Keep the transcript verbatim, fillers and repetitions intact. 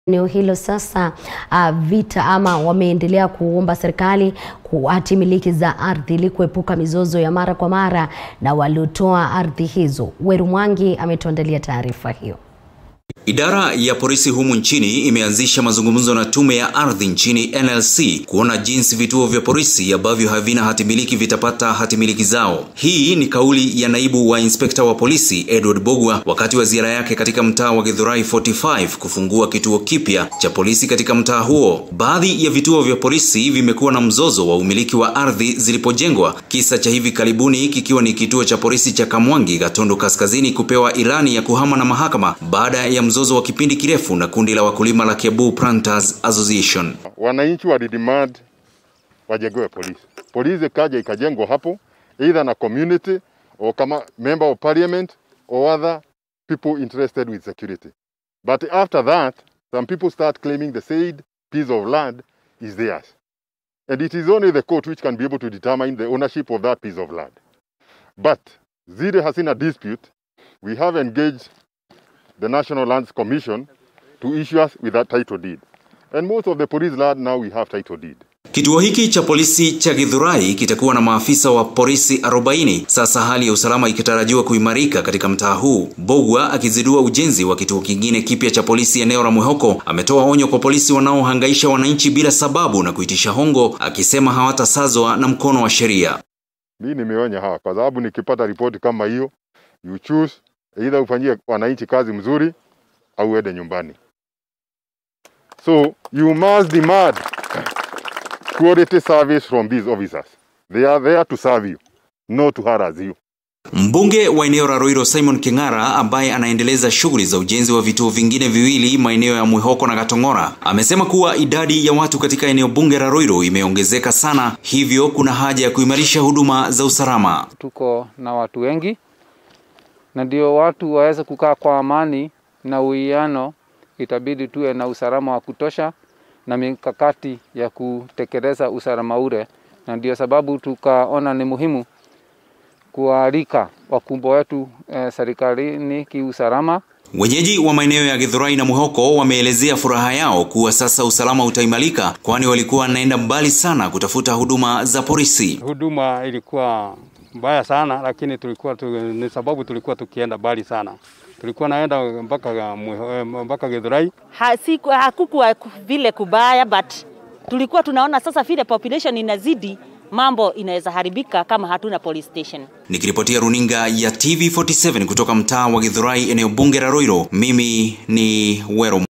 Eneo hilo sasa uh, vita ama wameendelea kuomba serikali kuhati miliki za ardhi ili kuepuka mizozo ya mara kwa mara na waliotoa ardhi hizo. Weru Mwangi ametuandalia taarifa hiyo. Idara ya polisi humu nchini imeanzisha mazungumzo na tume ya ardhi nchini N L C kuona jinsi vituo vya polisi ambavyo havina hatimiliki vitapata hatimiliki zao. Hii ni kauli ya naibu wa inspekta wa polisi Edward Bogwa wakati wa ziara yake katika mtaa wa Githurai arobaini na tano kufungua kituo kipya cha polisi katika mtaa huo. Baadhi ya vituo vya polisi vimekuwa na mzozo wa umiliki wa ardhi zilipojengwa, kisa cha hivi karibuni kikiwa ni kituo cha polisi cha Kamwangi Gatundu Kaskazini kupewa ilani ya kuhama na mahakama baada ya mzozo wa kipindi kirefu na kundi la wakulima la Kiambu Planters Association. Wananchi wa demand wajengewe polisi. Polisi kaja ikajengwa hapo either na community or kama member of parliament or other people interested with security. But after that, some people start claiming the said piece of land is theirs. And it is only the court which can be able to determine the ownership of that piece of land. But Zide has in a dispute. We have engaged the National Lands Commission to issue us with that title deed. And most of the police land now we have title deed. Kituo hiki cha polisi cha Githurai kitakuwa na maafisa wa polisi arobaini. Sasa hali ya usalama ikitarajiwa kuimarika katika mtaa huu. Bogwa akizidua ujenzi wa kituo kingine kipya cha polisi eneo la Mwihoko ametoa onyo kwa polisi wanaohangaisha wananchi bila sababu na kuitisha hongo, akisema hawatasazwa na mkono wa sheria. Mimi nimeonya hawa kwa sababu nikipata ripoti kama hiyo, you choose either ufanyie wananchi kazi mzuri au uende nyumbani. So you must demand quality service from these officers. They are there to serve you, not to harass you. Mbunge wa eneo la Roiro Simon King'ara ambaye anaendeleza shughuli za ujenzi wa vituo vingine viwili maeneo ya Mwihoko na Gatong'ora amesema kuwa idadi ya watu katika eneo bunge la Roiro imeongezeka sana, hivyo kuna haja ya kuimarisha huduma za usalama. Tuko na watu wengi na ndio watu waweze kukaa kwa amani na uwiano, itabidi tuwe na usalama wa kutosha na mikakati ya kutekeleza usalama ule, na ndio sababu tukaona ni muhimu kualika wakubwa wetu eh, serikalini kiusalama. Wenyeji wa maeneo ya Githurai na Mwihoko wameelezea furaha yao kuwa sasa usalama utaimarika, kwani walikuwa wanaenda mbali sana kutafuta huduma za polisi. Huduma ilikuwa mbaya sana, lakini tulikuwa tu, ni sababu tulikuwa tukienda mbali sana. Tulikuwa naenda mpaka mpaka Githurai. Hakukuwa vile kubaya, but tulikuwa tunaona sasa vile population inazidi, mambo inaweza haribika kama hatuna police station. Nikiripotia runinga ya T V arobaini na saba kutoka mtaa wa Githurai eneo bunge la Roiro, mimi ni Weru